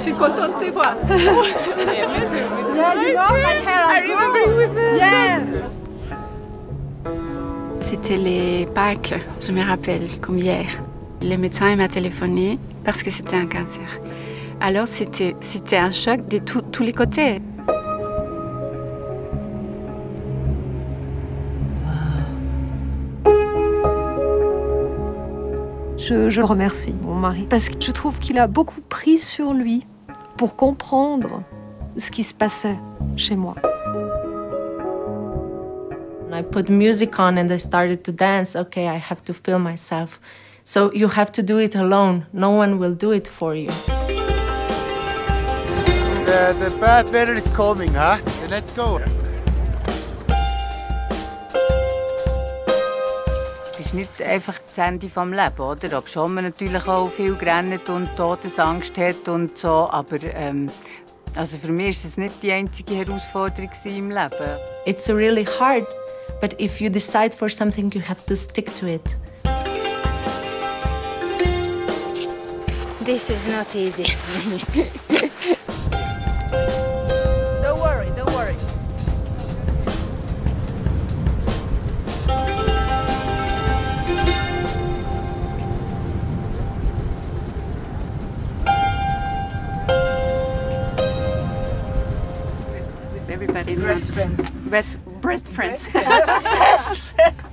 suis contente de te voir. C'était les Pâques, je me rappelle, comme hier. Le médecin m'a téléphoné parce que c'était un cancer. Alors c'était un choc de tous les côtés. Je remercie mon mari parce que je trouve qu'il a beaucoup pris sur lui pour comprendre ce qui se passait chez moi. I put music on and I started to dance. Okay, I have to feel myself. So you have to do it alone. No one will do it for you. The bad weather is coming, huh? Let's go. Es ist nicht einfach das Ende des Lebens, oder? Obwohl man natürlich auch viel gerannt und Todesangst hat und so, aber also für mich war es nicht die einzige Herausforderung im Leben. It's really hard, but if you decide for something, you have to stick to it. This is not easy. Don't worry, don't worry. With everybody. Breast friends. Breast friends.